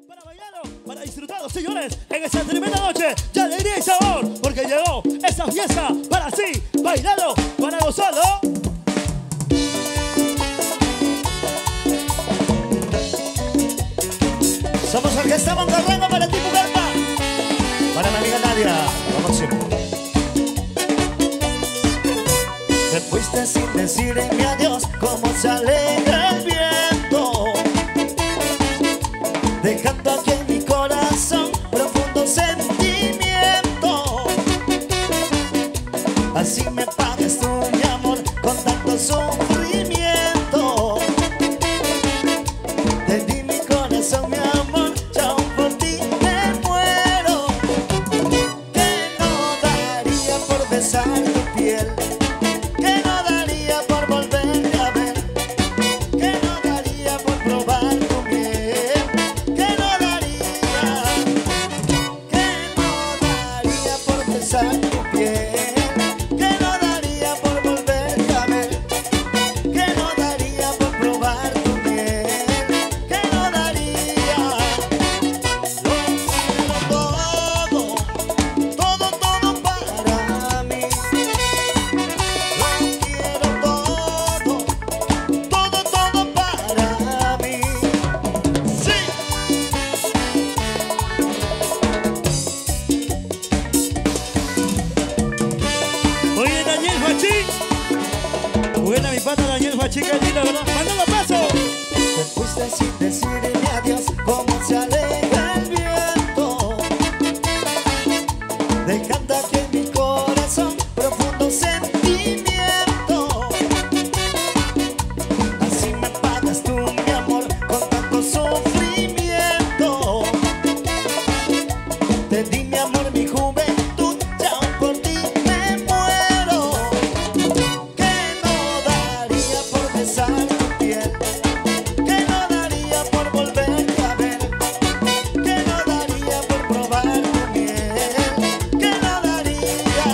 para bailarlo, para disfrutarlo, señores, en esta tremenda noche de alegría y sabor, porque llegó esa fiesta para sí, bailarlo, para gozarlo. Somos Orquesta Moncarrango para ti, Pucallpa, para mi amiga Nadia, lo máximo. Te fuiste sin decirme adiós, como se alegra el viento, dejando aquí en mi corazón profundo sentimiento. Así me pagas tú, mi amor, con tanto sufrimiento. Te di mi corazón, mi amor, ya aún por ti me muero. Que no daría por besar tu piel, que no daría por volverte a ver, que no daría por probar tu miel, que no daría por besar tu piel, que no daría por volverte a ver, que no daría por probar tu miel, que no daría. Lo quiero todo, todo, todo para mí. Lo quiero todo, todo, todo para mí. Sí. Oye, Daniel Fachín. Buena mi pata Daniel Fachín, qué lindo, ¿verdad? ¡Mándalo paso! Te fuiste sin decirme adiós, como se alegra el viento, dejando aquí en mi corazón profundo sentimiento. Así me pagas tú, mi amor, con tanto sufrimiento. Te di mi amor, mi juventud, ya aún por ti me muero. Que no daría por besar tu piel, que no daría por volverte a ver, que no daría por probar tu miel, que no daría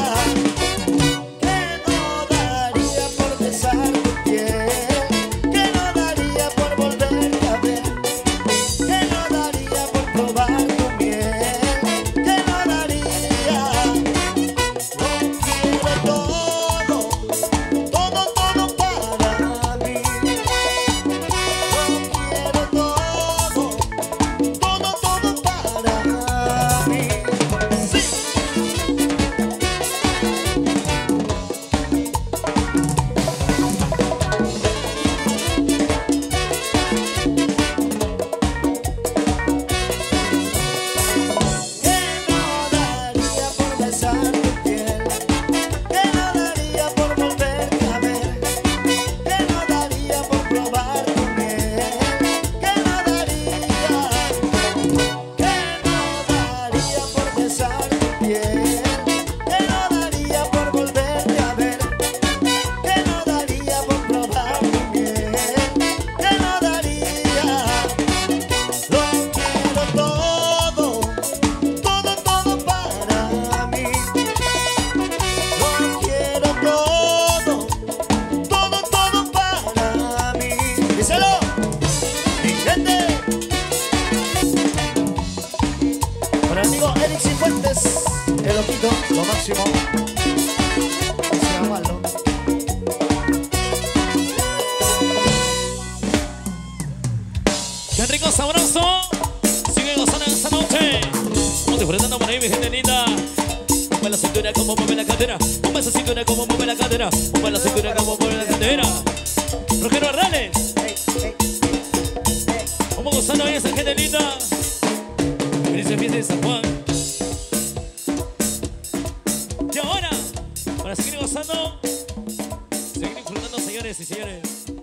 por besar tu piel, que no daría por volverte a ver, que no daría por probar tu miel, que no daría. Lo quiero todo, todo, todo para mí. Lo quiero todo, todo, todo para mí. Sí. Que no daría por besar tu piel, que no daría por volverte a ver, que no daría por probar tu miel, que no daría por besar tu piel, que no daría por volverte a ver, que no daría por probar tu miel, que no daría. Lo quiero todo, todo, todo para mí. Lo quiero todo, todo, todo para mí. Díselo, mi gente. Para el amigo Eric Cifuentes, el loquito, lo máximo. Se llama Malo. ¡Qué rico, sabroso! Sigue gozando en esta noche. Vamos disfrutando por ahí, mi gente linda. Mueve la cintura como mueve la cadera. Mueve esa cintura como mueve la cadera. Mueve la cintura como mueve la cadera. Rogero Arrales. Vamos gozando ahí esa gente linda. Feliz fiesta de San Juan. Y ahora, para seguir gozando, seguir disfrutando, señores y señores.